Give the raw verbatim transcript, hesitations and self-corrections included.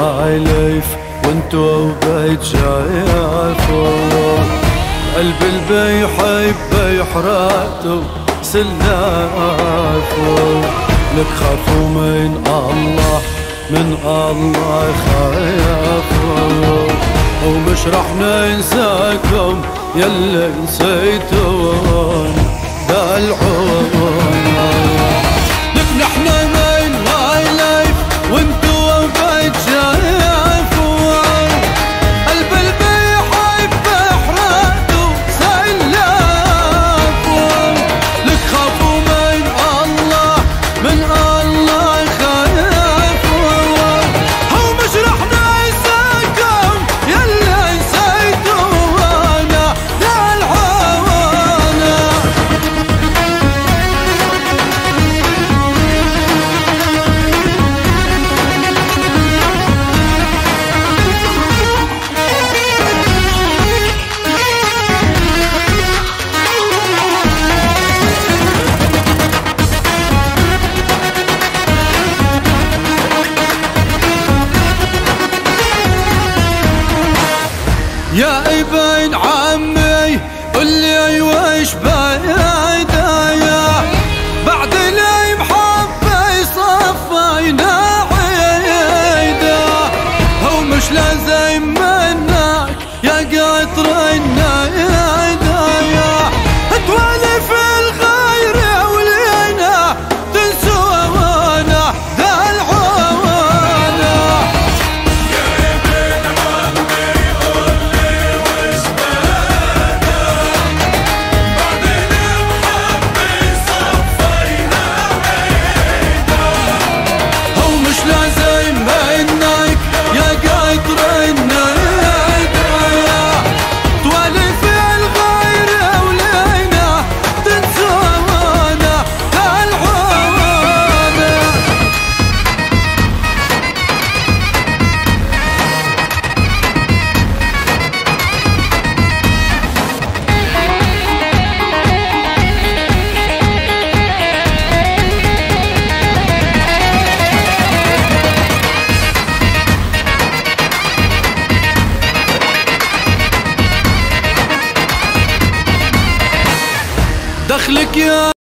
هاي ليف وانتو بتشايفوا قلب البي يحب يحرقتوا سلافوا لك خافوا من الله من الله خافوا ومش رح ننساكم يلي نسيتون دلعونا لك نحن من هاي لايف وانتو بتشايفوا قلب البي يحب يحرقتوا سلافوا لك خافوا من الله من الله خافوا ومش رح ننساكم يلي نسيتونا دلعونا يا ابن عمي قولي ايوه ايش بدايا بعد اللي محبي صفينا عيدا هو مش لازم منك يا قطر النايدا تولف الخير ولينا تنسونا دلعونا لازم منك يا قطر النايدا تولف الغير ولينا تنسونا دلعونا دخلك يا